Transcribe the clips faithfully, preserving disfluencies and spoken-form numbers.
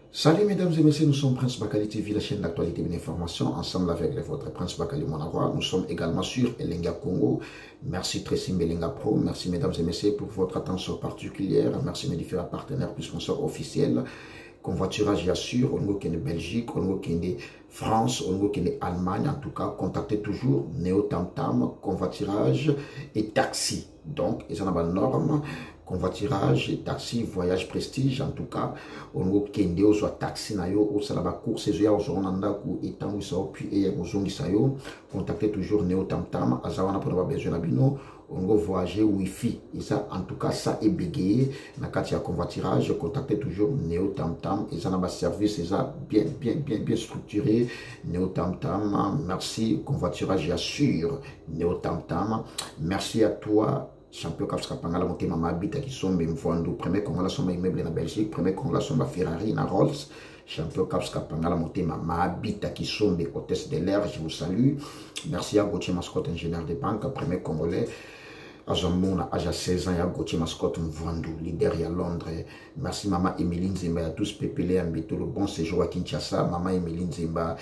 Salut mesdames et messieurs, nous sommes Prince Bakali T V, la chaîne d'actualité et d'information, ensemble avec votre Prince Bakali Monarwa. Nous sommes également sur Elenga Congo. Merci Tracy Melenga Pro, merci mesdames et messieurs pour votre attention particulière. Merci mes différents partenaires plus sponsors officiels. Convoiturage, j'assure, au niveau qui est de Belgique, au niveau qui est de France, au niveau qui est de Allemagne, en tout cas, contactez toujours Néo Tam Tam, convoiturage et taxi. Donc, ils en ont une norme. Convoiturage, taxi, voyage prestige, en tout cas, au niveau kende au soit taxi na yo, au salaba course, et au zonanda ku etangu sa puis et au zongi sa yo, contactez toujours Néo Tam Tam, azawana pour avoir besoin d'abino, au niveau voyager wifi, et ça, en tout cas, ça est bégayé, na katia convoiturage, contactez toujours Néo Tam Tam, et ça n'a pas service, et ça bien, bien, bien, bien structuré, Néo Tam Tam, merci, convoiturage, j'assure, Néo Tam Tam, merci à toi. Champion Kapska Pangala Motema Mabita qui sont Mvwandu, premier Congola Somba immeuble en Belgique, premier Congola Somba Ferrari na Rolls, Champion Kapska Pangala Motema Mabita qui sont des hôtesses de l'air, je vous salue. Merci à Gauthier Mascotte, ingénieur de banque, premier Congolais. Azamona, Aja seize ans, il y a Gauthier Mascotte Mvwandu, leader à Londres. Merci Maman Emeline Zimba, à tous pépélés en béto, le bon séjour à Kinshasa, Maman Emeline Zimba.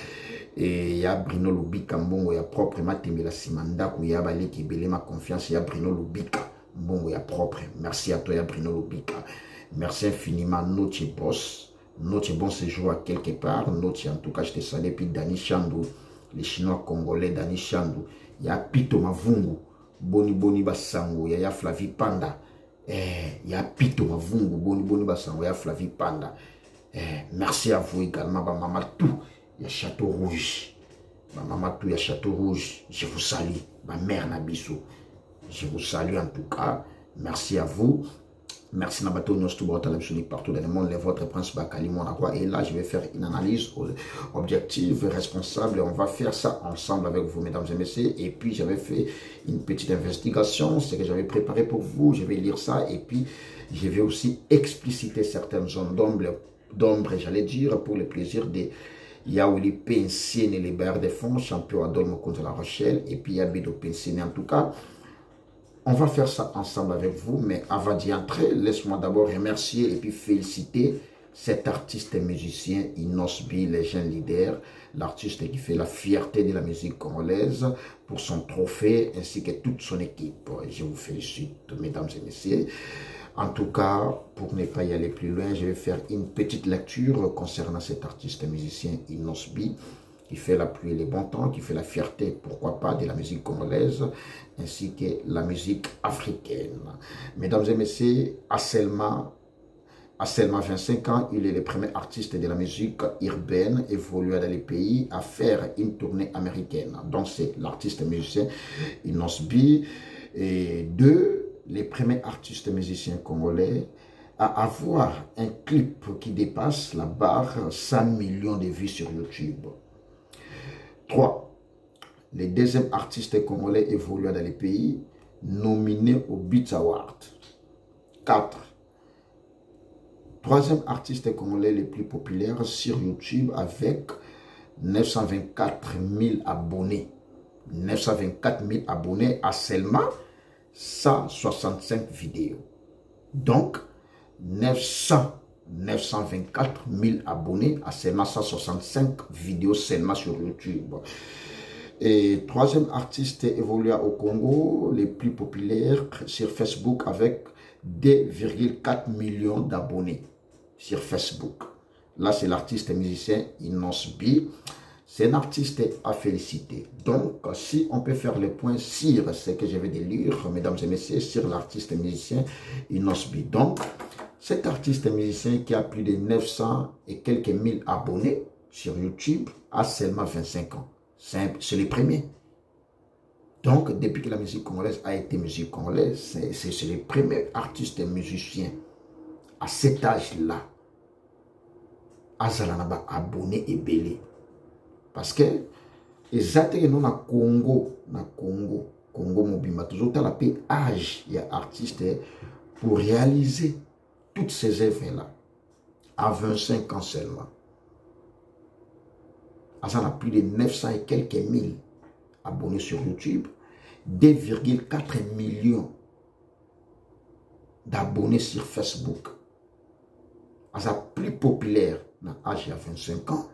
Et il y a Bruno Lubika Mbongo, il y a proprement Temela Simanda, il y a Balé qui belé ma confiance, il y a Bruno Lubika Mbongo, il y a propre. Merci à toi, il y a Bruno Lubika. Merci infiniment, notre boss, notre bon séjour à quelque part, notre en tout cas, je te salue, puis Dani Chandou, les Chinois Congolais, Dani Chandou, il y a Pito Mavungu, Boni Boni Basango, il y a Flavie Panda, eh, il y a Pito Mavungu, Boni Boni Basango, il y a Flavie Panda. Eh, merci à vous également, Maman Tout. Il y a Château Rouge. Ma maman tout, il y a Château Rouge. Je vous salue. Ma mère Nabiso. Je vous salue en tout cas. Merci à vous. Merci Nabato partout dans le monde. Votre Prince Bakali Monarwa. Et là, je vais faire une analyse objective, responsable. Et on va faire ça ensemble avec vous, mesdames et messieurs. Et puis, j'avais fait une petite investigation. Ce que j'avais préparé pour vous. Je vais lire ça. Et puis, je vais aussi expliciter certaines zones d'ombre, j'allais dire, pour le plaisir des... Il y a Willy Pensine et les barres de fonds, champion à Dolmo contre la Rochelle. Et puis il y a Bido Pensine. En tout cas, on va faire ça ensemble avec vous. Mais avant d'y entrer, laisse-moi d'abord remercier et puis féliciter cet artiste et musicien, Inosbi, le jeune leader, l'artiste qui fait la fierté de la musique congolaise pour son trophée ainsi que toute son équipe. Je vous félicite, mesdames et messieurs. En tout cas, pour ne pas y aller plus loin, je vais faire une petite lecture concernant cet artiste et musicien Inosbi, qui fait la pluie et les bons temps, qui fait la fierté, pourquoi pas, de la musique congolaise, ainsi que la musique africaine. Mesdames et messieurs, à seulement, à seulement vingt-cinq ans, il est le premier artiste de la musique urbaine évoluant dans les pays à faire une tournée américaine. Donc c'est l'artiste et musicien Inosbi. Et deux, les premiers artistes musiciens congolais à avoir un clip qui dépasse la barre cent millions de vues sur YouTube. trois. Les deuxièmes artistes congolais évoluant dans les pays nominés au Beats Award. quatre. Troisième artiste congolais le plus populaire sur YouTube avec neuf cent vingt-quatre mille abonnés. neuf cent vingt-quatre mille abonnés à seulement cent soixante-cinq vidéos. Donc, neuf cents, neuf cent vingt-quatre mille abonnés à seulement cent soixante-cinq vidéos seulement sur YouTube. Et troisième artiste évoluant au Congo, les plus populaires sur Facebook avec deux virgule quatre millions d'abonnés sur Facebook. Là, c'est l'artiste musicien Inosbi. C'est un artiste à féliciter. Donc, si on peut faire le point sur ce que je vais de lire, mesdames et messieurs, sur l'artiste musicien Inosbi. Donc, cet artiste musicien qui a plus de neuf cents et quelques mille abonnés sur YouTube a seulement vingt-cinq ans. C'est le premier. Donc, depuis que la musique congolaise a été musique congolaise, c'est le premier artiste musicien à cet âge-là. Azalanaba abonné et belé. Parce que, exactement na Congo, na Congo, Congo Mobimba, toujours à la paix âge, il y a artistes pour réaliser toutes ces œuvres-là à vingt-cinq ans seulement. Ça a plus de neuf cents et quelques mille abonnés sur YouTube, deux virgule quatre millions d'abonnés sur Facebook. Ça plus populaire na âge il y a vingt-cinq ans.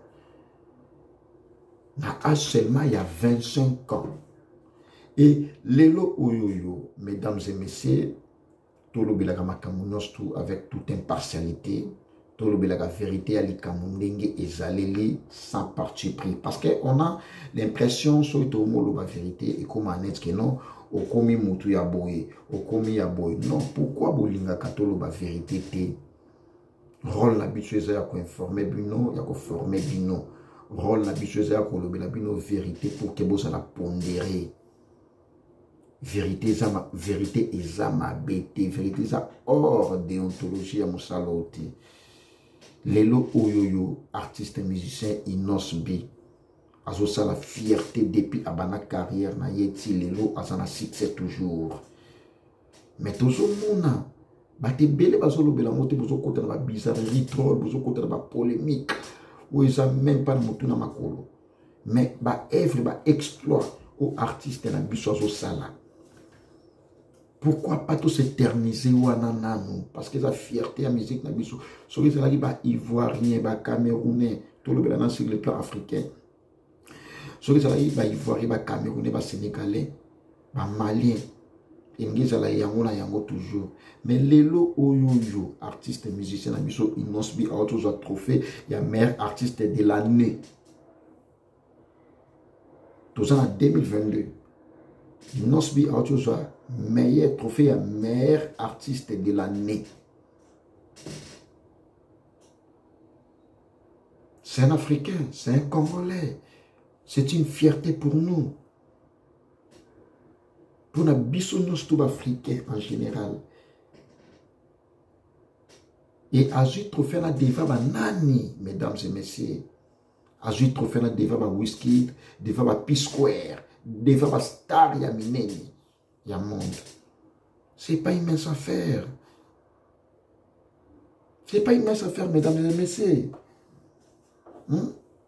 Na âge seulement il y a vingt-cinq ans. Et lelo oyoyo, mesdames et messieurs, tout le bilaga makamunos tout avec toute impartialité, tout le bilaga vérité ali kamundenge ezaleli sans parti pris. Parce qu'on a l'impression sur tout le monde la vérité et comme on que non, au komi mutu ya boye, au komi ya boye. Non, pourquoi bolinga katolo ba vérité te? Rôle l'habitué à ko informer bino, ya ko former bino. Rôle l'habitué à ko lobela bino vérité pour que vous la pondérer. Vérité zama, vérité ezama bete, vérité za hors déontologie à moussaloti. Lelo oyoyo, artiste musicien inosbi. Azo sa la fierté depuis abana carrière na yeti lelo azana succès toujours. Mais toujours mona, bate bele bazo lobela mote bozo kota na ba bizarrerie troll, bozo kota na ba polémique. Ou eza même pas motu na makolo. Mais ba œuvre ba exploit au artiste na biso azo sala. Pourquoi pas tout s'éterniser ou anananou? Parce que la fierté à la musique, sur les Ivoiriens, les Camerounais, tout le monde sur le plan africain. Sur les Ivoiriens, les Camerounais, les Sénégalais, les Maliens, ils sont toujours. Mais les oyoyo, artistes musiciens, ils n'ont pas autre trophée, il y a meilleur artiste de l'année. Tout ça en deux mille vingt-deux. Nosbi Aotozoa, meilleur trophée à meilleur artiste de l'année. C'est un Africain, c'est un Congolais. C'est une fierté pour nous. Pour la bisounos tout africain en général. Et Azui trophée na deva ba nani, mesdames et messieurs. Azui trophée na deva ba Wizkid, deva ba P-Square. Devant la star, il y a mineni, il y a monde. C'est pas une mince affaire. C'est pas une mince affaire, mesdames et messieurs. Hum?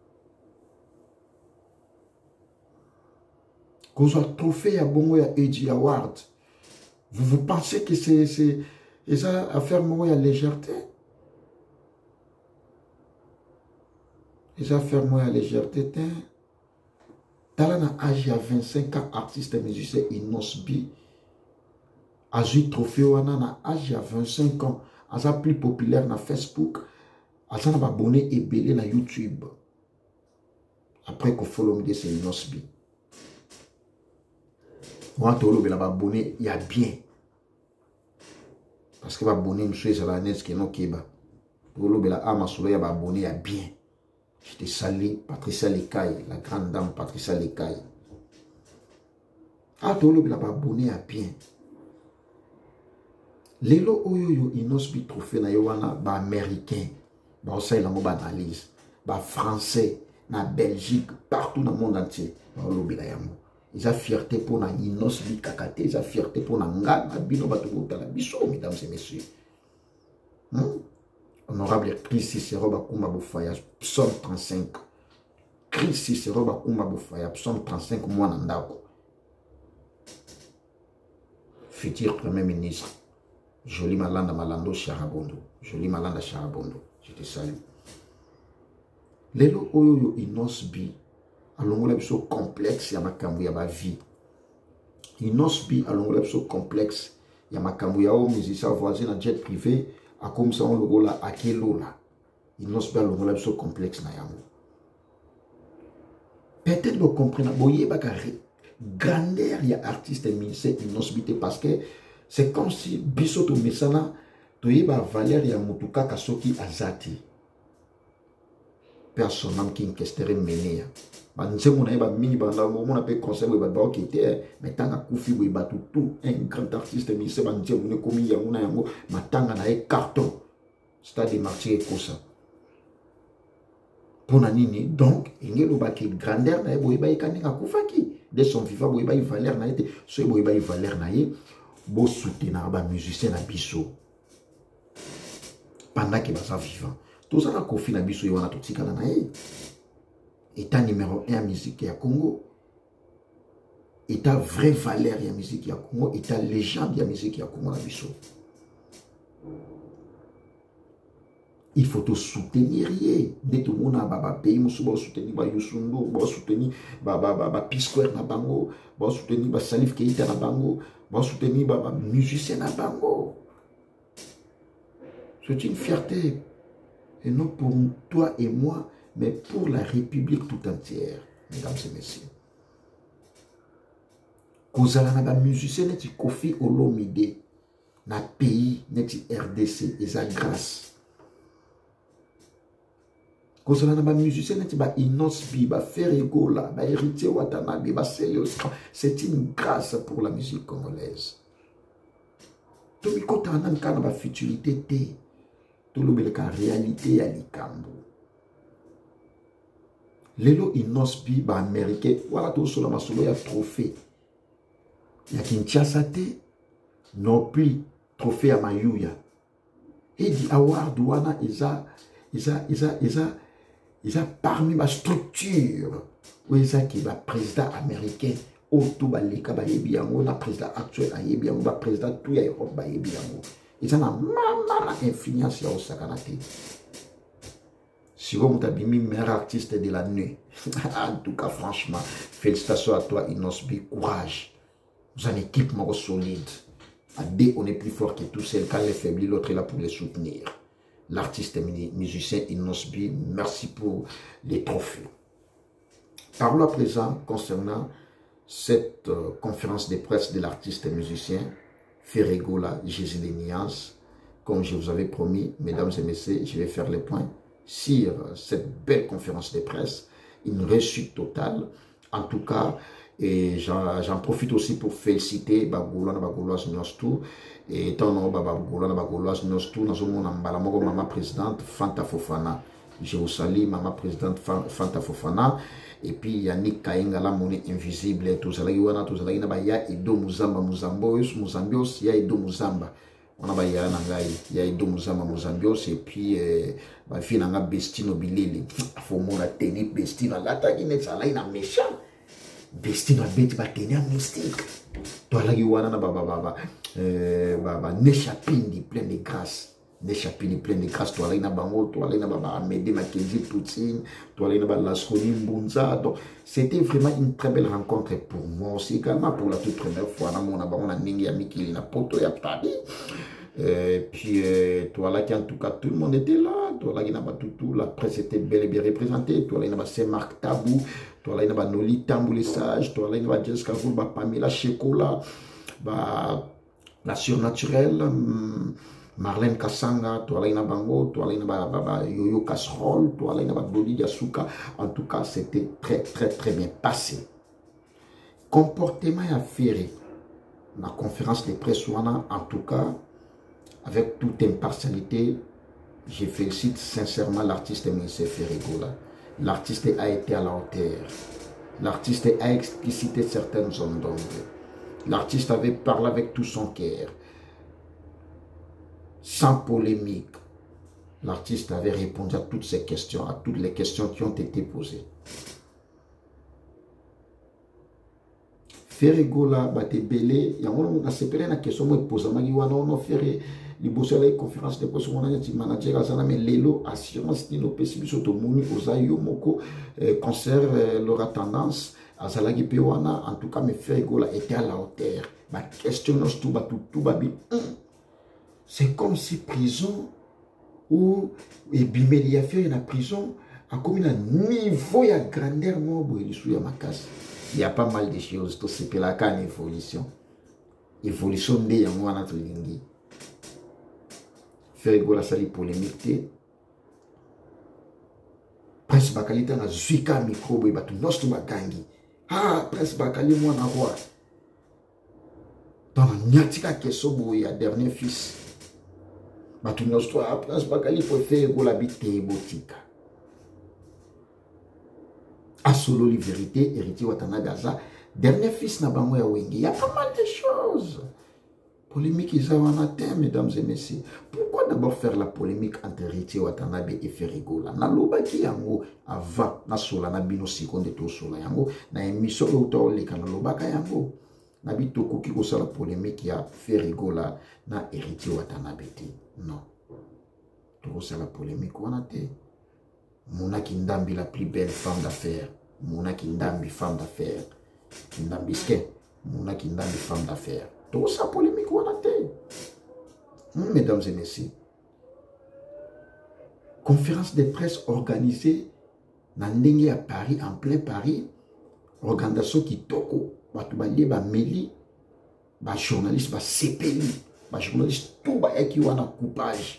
Qu'on soit trophée à Bongo et Eddie Award, vous vous pensez que c'est ça affaire moi à légèreté? Et ça affaire moi à légèreté, t'es? Dans l'âge à vingt-cinq ans, artiste et musicien inosbi. Azui trophée wana na âge à vingt-cinq ans. Aza plus populaire na Facebook. Aza na abonné et belé na YouTube. Après qu'on follow me c'est inosbi. Moi tolo bela abonné il y a bien. Parce que va abonné monsieur Zalanes qui non keba. Tolo bela ama solo ya abonné il y a bien. Je te salue, Patricia Lekaï, la grande dame Patricia Lekaï. Ah, tout le monde a abonné à bien. Lelo oyoyo inosbi trophée na yowana ba américain, ba osai la moba analyse, ba français, na Belgique, partout dans le monde entier. Ba olobi la yamo. Ils ont fierté pour na inosbi kakate, ils ont fierté pour na ngana bino batubota la biso, mesdames et messieurs. Hmm? Honorable Christ Cicero Bakuma Boufaya, psaume trente-cinq. Christ Cicero Bakuma Boufaya, psaume trente-cinq, moi Nandako. Futur Premier ministre, Joli Malanda Malando Charabondo. Joli Malanda Charabondo. Je te salue. Lelo Oyoyo Inosbi, alongola biso complexe ya makambu ya ba vie. Inosbi alongola biso complexe ya makambu ya o musicien voisin na jet privé. A comme ça on le gola à kelo là. Il n'ose pas le gola so complexe na yango. Peut-être vous comprenez. Boye bakari. Grandeur il y a artiste et musicien inosbité parce que c'est comme si bisoto mesana toyeba valeur ya mutuka kasoki azati. Personne qui inquestere menea. Banze mona eba mingi banda mona pe conseil ba ba okite mais tanga kufi bo ba tout un grand artiste musicien banze mona komi ya mona yango matanga na e carton. C'est-à-dire martyr comme ça. Pour nini donc il y a le grandeur na e bo ba ikaninga kufaki de son vivant bo ba valeur na été so bo ba valeur na ye bo soutenir ba musicien na biso pendant que ba vivant. Tout ça, Kofi Nabiso Yoana Totika Nanae. État numéro un à musique à Congo. État vraie valeur à musique à Congo. État légende à musique à Congo Nabiso. il faut te soutenir. Dès tout le monde a pays, il faut soutenir Youssou, il faut soutenir P-Square na bango, il faut soutenir Salif Keita na bango, il faut soutenir les musiciens na bango. C'est une fierté. Et non pour toi et moi, mais pour la République tout entière, mesdames et messieurs. Kozala na ba musicien neti Kofi Olomide na pays neti R D C et sa grâce. Kozala na ba musicien neti ba Inosbi, ba Ferregola, ba Héritier Watanabe, ba Célestin. C'est une grâce pour la musique congolaise. Tomi kota nan kana ba futurité te. Tolobeleka réalité ya likambo. Lelo Inosbi ba américain, wala to solo masolo ya trophée. Ya Kinshasa te, non plus trophée à Mayuya. Et dit award wana isa isa isa isa isa parmi ma structure où isa qui va président américain auto baleka ba yebiango na président actuel a yebiango ba président tout ya Europe ba yebiango. Isa na mama na influence ya Osaka na te. Si vous êtes le meilleur artiste de l'année, en tout cas franchement, félicitations à toi Inosbi, courage. Vous avez une équipe solide. À deux, on est plus fort que tout seul. Quand les faiblis, l'autre est là pour les soutenir. L'artiste musicien Inosbi, merci pour les trophées. Parlons à présent concernant cette euh, conférence de presse de l'artiste musicien Ferregola Jésus des Nuances. Comme je vous avais promis, mesdames et messieurs, je vais faire le point sur cette belle conférence de presse. Une réussite totale. En tout cas, et j'en profite aussi pour féliciter Bagoulois Bagoulois Nostou et étant non Bagoulois Bagoulois Nostou dans mon ambalamoko maman présidente Fanta Fofana. Je vous salue maman présidente Fanta Fofana et puis Yannick Kainga la monnaie invisible tous les wana tous les na baya Edo Muzamba Muzambios Muzambios ya Edo Muzamba on a baya na ngai ya Edo Muzamba Muzambios et puis ba fina nga Bestino Bilili faut mon la tenir Bestino la ta ine sala ina méchant Bestino a bête batenia mystique. Toi là Yoana na baba baba euh baba Neshapindi plein de grâce. Neshapindi plein de grâce. Toi là ina bango, toi là ina baba Amédée Mackenzie Poutine, toi là ina baba Lasconi Mbunza. Donc c'était vraiment une très belle rencontre pour moi aussi également pour la toute première fois. Na mona bango na ningi ya Mikili na poto ya Paris. Et puis, euh, toi là, qui en tout cas, tout le monde était là. Toi là, il n'y a pas tout, tout. La presse était bel et bien représentée. Toi là, il n'y a pas Saint-Marc Tabou. Toi là, il n'y a pas Noli Tambou les sages. Toi là, il n'y a pas Jessica Goul, bah, Pamela Chekola, bah, la surnaturelle, hum, Marlène Kassanga. Toi là, il n'y a pas Bango. Toi là, il n'y a pas bah, bah, Yoyo Casserole. Toi là, il n'y a pas Dodi Yasuka. En tout cas, c'était très, très, très bien passé. Comportement à faire. La conférence de presse, en tout cas, avec toute impartialité, je félicite sincèrement l'artiste M. Ferregola. L'artiste a été à la hauteur. L'artiste a explicité certaines zones d'ombre. L'artiste avait parlé avec tout son cœur. Sans polémique. L'artiste avait répondu à toutes ces questions, à toutes les questions qui ont été posées. Ferregola, Batebele, il y a un sepelé na question moi poser ma giwa non non faire li bosse la conférence de presse on a dit manager azana mais lelo assurance ni no pesibi soto muni ozayo moko concert l'aura tendance azala gi pewana en tout cas mais Ferregola était à la hauteur. Ma question non tout ba tout tout babi. C'est comme si prison ou et bimeli a fait la prison a comme un niveau ya grandeur mo bo il sou ya makasi. Il y a pas mal de choses, tout c'est la canne évolution. Évolution de yango wana tolingi. Ferregola sali polémique. Prince Bakali tanga zwika microbe batu nosto bagangi. Ah, Prince Bakali mwana roi. Dans nyatika kesobo ya dernier fils. Batu nosto ah Prince Bakali pour Ferregola bité botika. Asolo li vérité, héritier Watanabe Aza, dernier fils na bango ya Wenge. Il y a pas mal de choses. Polémique Isawanate, mesdames et messieurs. Pourquoi d'abord faire la polémique entre héritier Watanabe et Ferregola? Na loba ki yango avant na sola na bino seconde to sola yango na émission auto le kana loba ka yango. Na bito koki ko sala polémique ya Ferregola na héritier Watanabe te. Non. Tout ça la polémique on a été. Mona Kindambi la plus belle femme d'affaires. Mona Kindambi femme d'affaires. Kindambi ske. Mona Kindambi femme d'affaires. Tout ça polémique on a été. Mesdames et messieurs. Conférence de presse organisée dans Ndenge à Paris, en plein Paris. Organisation qui toko. Batoubalie ba meli. Ba journaliste ba sepeli. Ba journaliste tout ba eki wana coupage.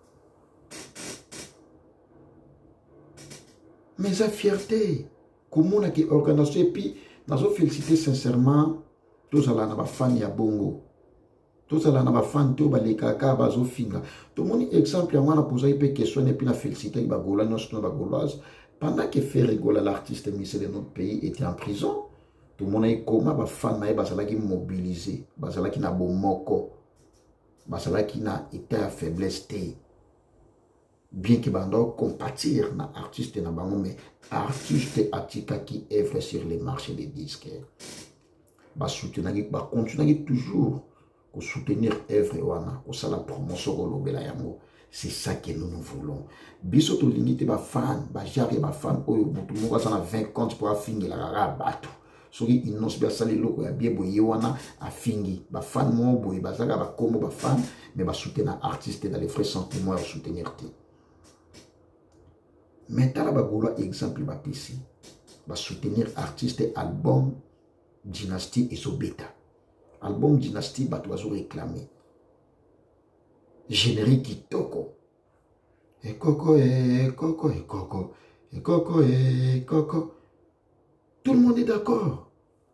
Mais sa fierté, comment on a organisé, et puis, nous avons félicité sincèrement tous les fans de Bongo. Tous les fans de les kaka, bazo finga. Tout le monde, exemple, on a posé une question et puis on a félicité les Gaulois, nous Gauloises. Pendant que Ferrigola, l'artiste ministre de notre pays, était en prison, tout le monde a comment les fans sont mobilisés, qui na bomoko, qui na été à faiblesse. Bien que bando compatir na artiste na bango mais artiste atika qui œuvre sur les marchés des disques ba soutenir ba continuer toujours pour soutenir œuvre wana ko sala promotion ko lobela yango. C'est ça que nous nous voulons. Biso to limite ba fan ba jare ba fan oyo mutu moko sana vingt comptes pour afingi la rara bato soki innonce ba sala loko ya bien boye wana afingi ba fan mo boye ba zaka ba komo ba fan mais ba soutenir artiste dans les frais sentiments à soutenir ti. Maintenant, je vais exemple ici. Je vais soutenir artiste album Dynasty et Sobeta. Album Dynasty, je vais réclamer. Générique qui toko. Et coco, et coco, et coco. Et coco, et coco. Tout le monde est d'accord.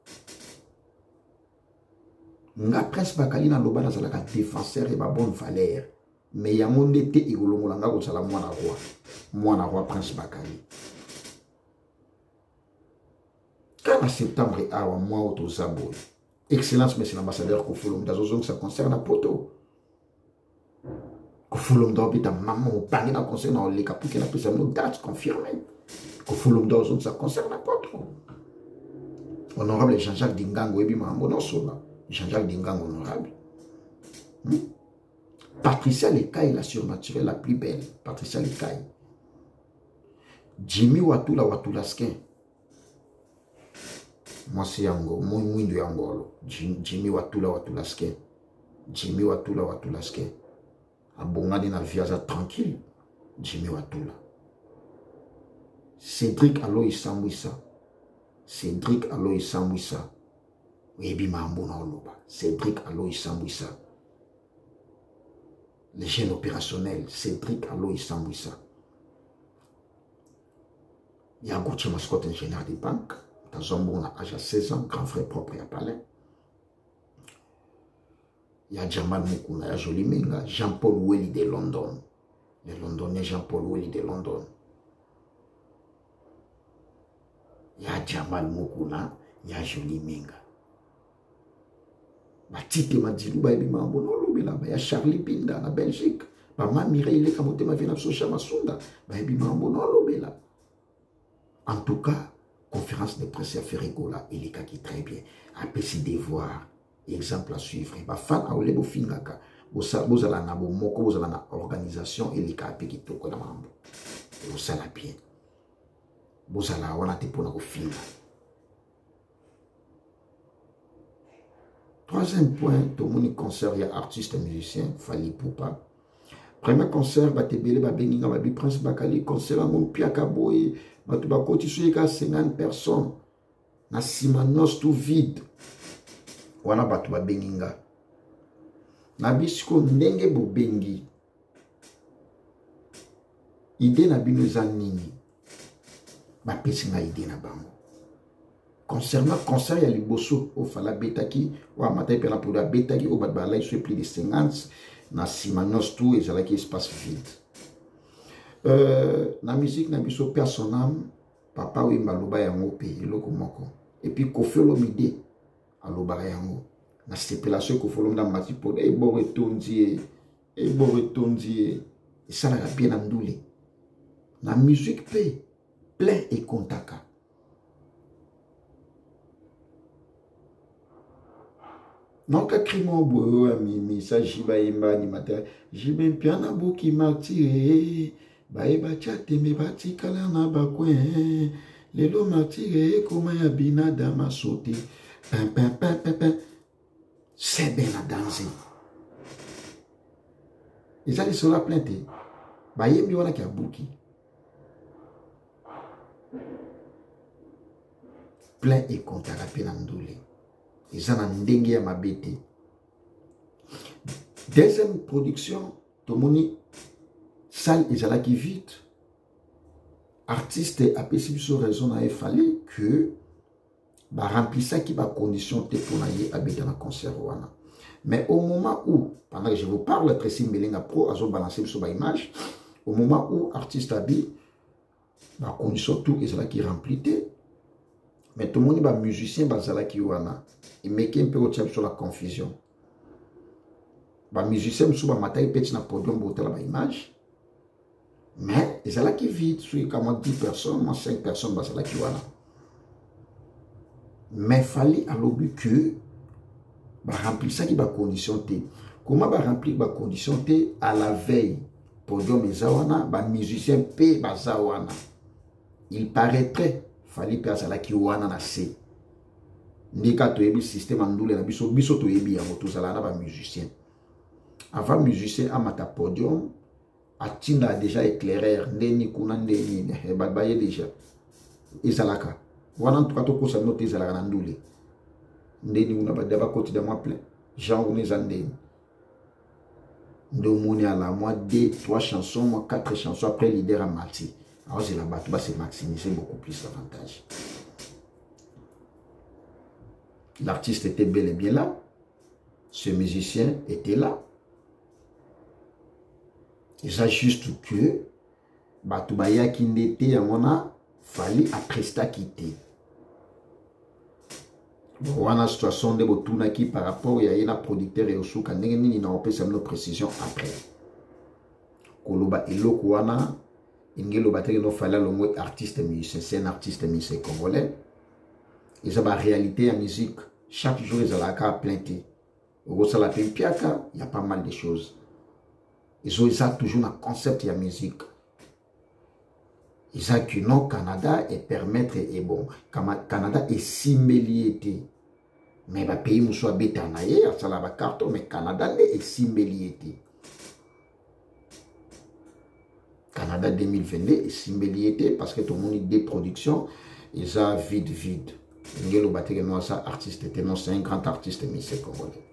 Nga Prince Bakali na loba na zalaka défenseur et ma bonne valeur. Mais il y a un monde qui est igolongolanga ko sala mwana roi. Mwana roi Prince Bakali. Quand en septembre a un mois au Zabo, excellence monsieur l'ambassadeur Kofolom d'Azozong, ça concerne la poto. Kofolom d'Obita maman au panier na concerne na oleka pour qu'elle puisse nous date confirmée. Kofolom d'Azozong, ça concerne la poto. Honorable Jean-Jacques Dingango ebi mambo non sola. Jean-Jacques Dingango honorable. Hmm? Patricia Lekaï, la surnaturelle la plus belle. Patricia Lekaï. Jimmy Watula Watulaskin. Moi c'est Yango. Moi Mwindo Yangolo. Jimmy Watula Watulaskin. Jimmy Watula Watulaskin. Abongani na viaza tranquille. Jimmy Watula. Cédric Aloy Sambouissa. Cédric Aloy Sambouissa. Ebi Mambo na Oloba. Cédric Aloy Sambouissa. Les jeunes opérationnels, Cédric Aloy Sambouissa. Il y a Gauthier Mascotte, ingénieur de banque. Tazombo, on a âge à seize ans, grand frère propre à Palais. Il y a Jamal Moukouna, il y a Jolie Menga, Jean-Paul Welly de London. Le Londonien Jean-Paul Welly de London. Il y a Jamal Moukouna, il y a Jolie Menga. Batite Madilou, Baby Mambo, il y a Charlie Pinda, en Belgique. Maman Mireille, il est comme ma vie dans ce chamasunda. Baby Mambo, non, l'obéla. En tout cas, conférence de presse à Ferrigola, il est qui très bien. Après, c'est devoir, exemple à suivre. Ma fan a olé bofingaka. Vous allez na moko, vous allez na organisation, il est qui toko na mambo. Vous allez bien. Vous allez avoir te pour na finga. Troisième point, tout le monde concert, il y a artiste et musicien, Fali Poupa. Premier concert, Batebele, Babenginga, Babi Prince Bakali, concert à mon Piakaboy, Batubako, tu sais, il y a cinquante personnes. Na Simanos tout vide. Wana Batuba Benginga. Na Bisko Ndenge Bobengi. Ide na bino zanini. Ba pesinga ide na bango. Concernant le concert, il y a les bosso au Fala Betaki, ou à Matai Pela pour la Betaki, au Badbala, il y a plus de cinquante, na Simanos tout, et c'est là qu'il espace vide. Euh, la musique, na biso personnam, papa ou Mbaloba yango pays, loko moko. Et puis, Kofelo Mide, aloba yango. Na stipulation Kofelo Mda Matipo, et bon retondi, et bon retondi, et ça l'a bien andoulé. La musique paye, plein et contaka. Non, ka crimo bo mi mi sa jiba imba ni mata. Jibe piana bo ki martire. Ba e ba chate me ba tikala na ba kwen. Lelo martire koma ya bina dama sauté. Pin pin pin pin pin. C'est bien à danser. Ils allaient sur la plainte. Ba yembi wana ki abuki. Plein et compte à la peine en doulé. Ils en ont dengue à ma bête. Deuxième production, Tomoni, salle ils allaient qui vite. Artiste a possible sur raison il fallait que bah remplir ça qui va condition te pour aller habiter dans le concert. Mais au moment où, pendant que je vous parle, Tracy Melinga Pro a balancé sur l'image, au moment où artiste habite, bah condition tout ils allaient qui remplit. Mais tout le monde est musicien, il met un peu sur la confusion. Les musiciens sont sur le podium pour la image. Mais ils sont qui vivent sur dix personnes, cinq personnes. Mais il fallait à l'objet que remplir ça qui va condition. Comment remplir la condition à la veille? Podium et zawana, les musiciens paient zawana. Il paraîtrait. Fallait passer la qui wana na se ndika to yebi système andule na biso biso to yebi ya moto zala na ba musicien avant musicien amata podium atinda déjà éclaireur ndeni kuna ndeni e ba baye déjà izalaka wana ntuka to kosa note izalaka na ndule ndeni una ba deba côté de moi plein genre on est andeni ndo moni ala moi deux trois chansons moi quatre chansons après leader a mati. Alors, c'est là-bas, c'est maximiser beaucoup plus l'avantage. L'artiste était bel et bien là. Ce musicien était là. Et ça, juste que, Batubaya qui n'était à mon a fallu après ça quitter. Voilà la situation de Botuna qui par rapport à un producteur et au souk, il n'y a pas de précision après. Koloba et Lokuana. Ingelo bateri no fala le mot artiste musicien, c'est un artiste musicien congolais. Ils ont la réalité en musique. Chaque jour, ils ont la carte plainte. Au Rosala Pimpiaka, il y a pas mal de choses. Ils ont, ils ont toujours un concept de musique. Ils ont que non Canada et permettre et bon. Canada est similiété. Mais le pays nous soit bétanaïe, ça la carte, mais Canada est similiété. Canada deux mille vingt-deux est similiété parce que tout le monde a des productions, ils ont vide, vide. Ngelo Batege non, ça artiste, c'est un grand artiste musicien congolais.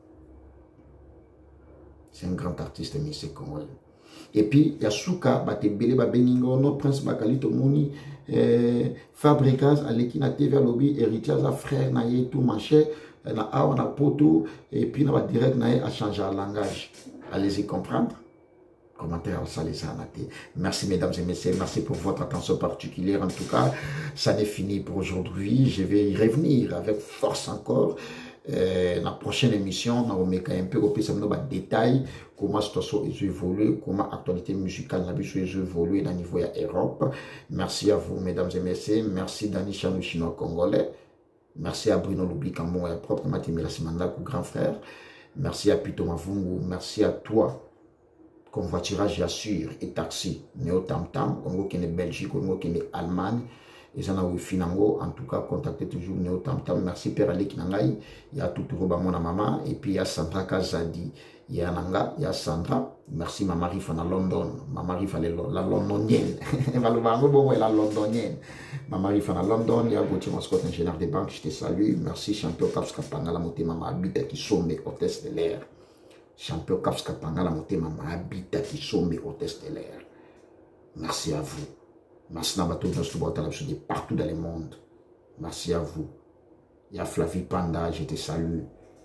C'est un grand artiste musicien congolais. Et puis, il y a Souka, Batebele, Babeningo, notre prince Bakali, tout le monde, Fabricas, Alekina T V, Lobby, héritiers, frère, Naye, tout manché, na a, on a poto, et puis, on a direct, Naye, à changer le langage. Allez-y comprendre. Commentaire ça les a noté. Merci mesdames et messieurs, merci pour votre attention particulière. En tout cas, ça n'est fini pour aujourd'hui. Je vais y revenir avec force encore. Euh, la prochaine émission, on va un peu de détails comment la situation évolue, comment l'actualité musicale a évolué dans le niveau de l'Europe. Merci à vous mesdames et messieurs. Merci Dani Chanou Chinois Congolais. Merci à Bruno Loubi Kamon et propre Matimila Simanda, grand frère. Merci à Pito Mavungu. Merci à toi. Convoiturage assure et taxi néo tam tam Congo qui est Belgique, Congo qui est Allemagne et en a finango en tout cas contactez toujours néo tam tam. Merci Père Ali Kinangai, il y a tout roba mon maman et puis il y a Sandra Kazadi, il y a Nanga, il y a Sandra. Merci Maman Rifa na London, Maman Rifa la londonienne. La londonienne. Maman Rifa na London, il y a Gauthier Mascotte, ingénieur de banque, je te salue. Merci Champion Kapska Pangala Moté Maman Habite qui sommes hôtesse de l'air. Champion Kapska Pangala Motema Mahabita qui sont mes hôtesses de l'air. Merci à vous. Merci à vous de partout dans le monde. Merci à vous. Il y a Flavie Panda, je te salue.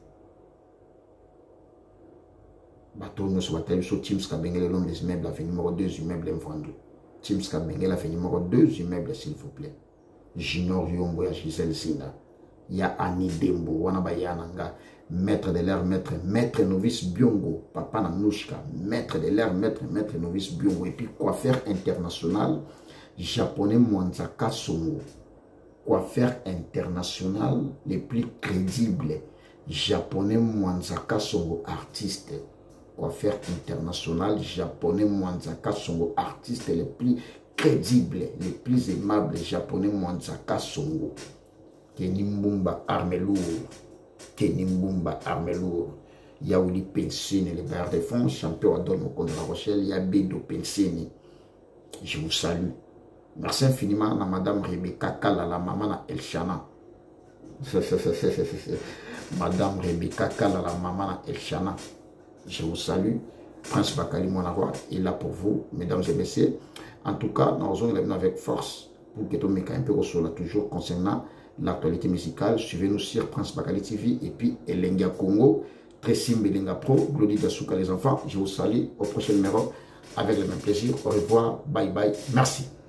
Bateau nous sommes sur Teams Kabengele, l'homme des immeubles, la numéro deux immeubles Mvandu. Teams Kabengele, la numéro deux immeubles, s'il vous plaît. Junior Yombo, ya Gisèle Sina. Il y a Annie Dembo, Wanabayananga. Maître de l'air, maître, maître novice Biongo, Papa Nanouchka, maître de l'air, maître, maître novice Biongo, et puis coiffeur international, japonais Mwanzaka Songo, coiffeur international les plus crédibles, japonais Mwanzaka Songo, artiste, coiffeur international, japonais Mwanzaka Songo, artiste le plus crédible, le plus aimable, japonais Mwanzaka Songo. Kenny Mbumba Armelour, Kenny Mbumba Armelour, Yaouli Pensini, le garde de France, champion à Don contre La Rochelle, Yabedo Pensini. Je vous salue. Merci infiniment à Madame Rebecca Kala, la maman à Elchana. Madame Rebecca Kala, la maman à Elchana. Je vous salue. Prince Bakali Monarwa est là pour vous, mesdames et messieurs. En tout cas, nous allons avec force pour que tout le monde un peu toujours concernant l'actualité musicale. Suivez-nous sur Prince Bakali T V et puis Elenga Congo, Tracy Mbelenga Pro, Glody Dasuka les enfants. Je vous salue au prochain numéro avec le même plaisir. Au revoir, bye bye, merci.